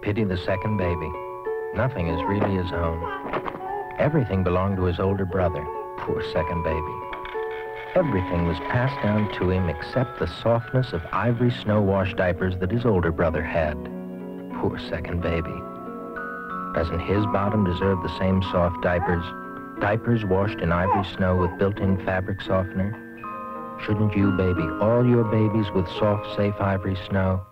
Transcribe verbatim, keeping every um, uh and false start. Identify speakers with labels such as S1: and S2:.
S1: Pity the second baby. Nothing is really his own. Everything belonged to his older brother. Poor second baby. Everything was passed down to him except the softness of ivory snow-washed diapers that his older brother had. Poor second baby. Doesn't his bottom deserve the same soft diapers? Diapers washed in ivory snow with built-in fabric softener? Shouldn't you baby all your babies with soft, safe ivory snow?